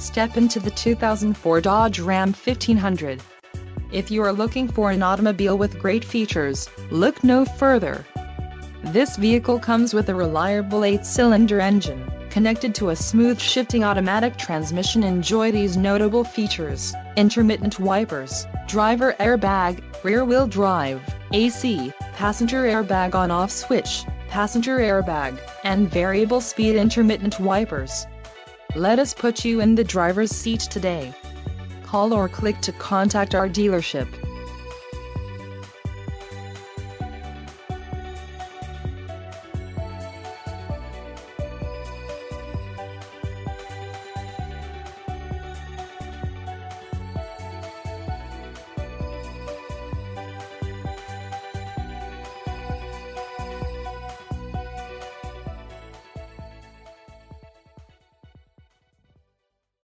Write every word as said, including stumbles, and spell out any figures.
Step into the two thousand four Dodge Ram fifteen hundred. If you are looking for an automobile with great features, look no further. This vehicle comes with a reliable eight-cylinder engine, connected to a smooth shifting automatic transmission. Enjoy these notable features: intermittent wipers, driver airbag, rear-wheel drive, A C, passenger airbag on-off switch, passenger airbag, and variable speed intermittent wipers. Let us put you in the driver's seat today. Call or click to contact our dealership.